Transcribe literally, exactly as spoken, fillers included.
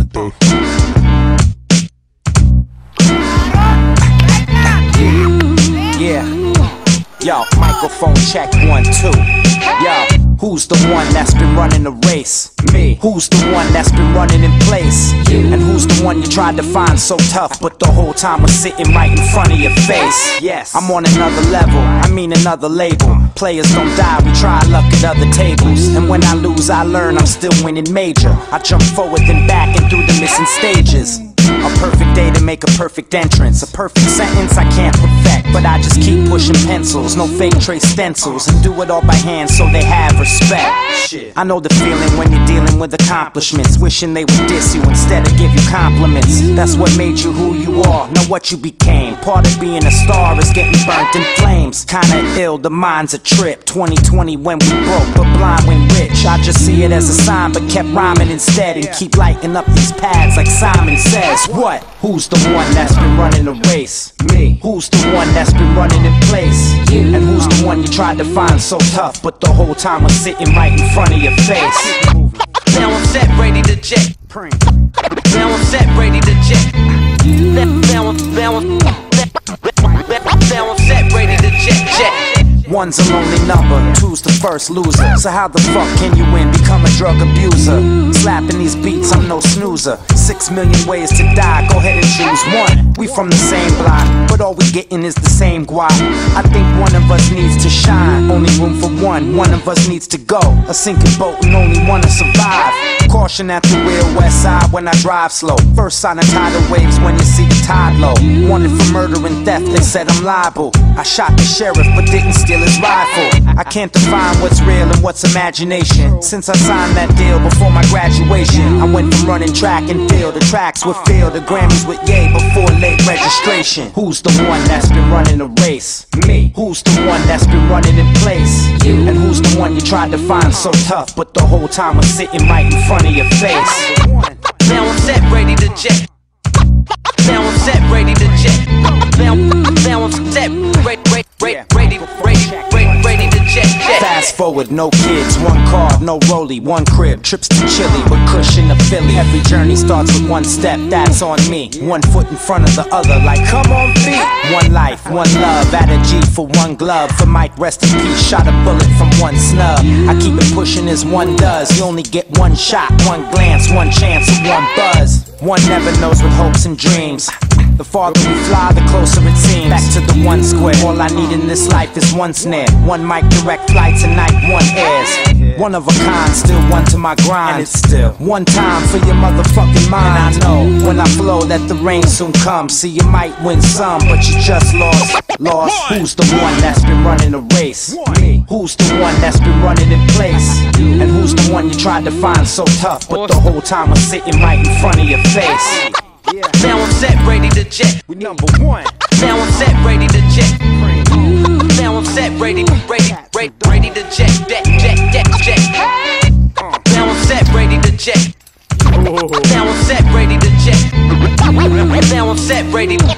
Uh. Yeah. Yo, microphone check one, two. Yo, who's the one that's been running the race? Me. Who's the one that's been running in place? You. And who's the one you tried to find so tough, but the whole time was sitting right in front of your face? Yes. I'm on another level, I mean another label. Players don't die, we try luck at other tables. And when I lose, I learn I'm still winning major. I jump forward then back and through the missing stages. A perfect day to make a perfect entrance. A perfect sentence I can't perfect, but I just keep pushing pencils. No fake trace stencils, and do it all by hand so they have respect. I know the feeling when you're dealing with accomplishments, wishing they would diss you instead of give you compliments. That's what made you who you are, know what you became. Part of being a star is getting burnt in flames. Kinda ill, the mind's a trip. Twenty twenty when we broke, but blind when rich. I just see it as a sign, but kept rhyming instead. And keep lighting up these pads like Simon says. What? Who's the one that's been running the race? Me. Who's the one that's been running in place? You. And who's the one you tried to find so tough, but the whole time was sitting right in front of your face? Now I'm set, ready to jet. Now I'm set, ready to jet. Now I'm, now I'm, now I'm set, ready to jet, jet. One's a lonely number, two's the first loser. So how the fuck can you win? Become a drug abuser. Slapping these beats, I'm no snoozer. Six million ways to die, go ahead and choose one. We from the same block, but all we getting is the same guap. I think one of us needs to shine, only room for one. One of us needs to go, a sinking boat and only one to survive. Caution at the wheel, west side when I drive slow. First sign of tidal waves when you see the tide low. Wanted for murder and theft, they said I'm liable. I shot the sheriff but didn't steal his rifle. I can't define what's real and what's imagination. Since I signed that deal before my graduation, I went from running track and field. The tracks would fill, the Grammys with yay before late registration. Who's the one that's been running the race? Me. Who's the one that's been running in place? You. And who's the one you tried to find so tough, but the whole time was sitting right in front of your face? Now I'm set, ready to jet. Now I'm set, ready to jet. Now, now I'm set, ready, ready, ready, ready, ready, ready to jet, jet. Fast forward, no kids, one car, no rollie, one crib, trips to Chile with cushion to Philly. Every journey starts with one step, that's on me. One foot in front of the other, like come on feet. One life, one love, add a G for one glove. For Mike, rest in peace, shot a bullet from one snub. I keep it pushing as one does. You only get one shot, one glance, one chance, and one buzz. One never knows what hopes and dreams. The farther we fly, the closer it seems. Back to the one square. All I need in this life is one snare. One mic, direct flight tonight, one airs. One of a kind, still one to my grind. And it's still one time for your motherfucking mind. And I know when I flow that the rain soon comes. See, you might win some, but you just lost. Lost. Who's the one that's been running the race? Me. Who's the one that's been running in place? And who's the one you tried to find so tough, but the whole time was sitting right in front of your face? Now I'm set, ready to jet. We number one. Now I'm set, ready to jet. Now I'm set, ready, ready, ready, ready to jet, jet, jet, jet, jet. Now I'm set, ready to jet. Now I'm set, ready to jet. Now I'm set, ready.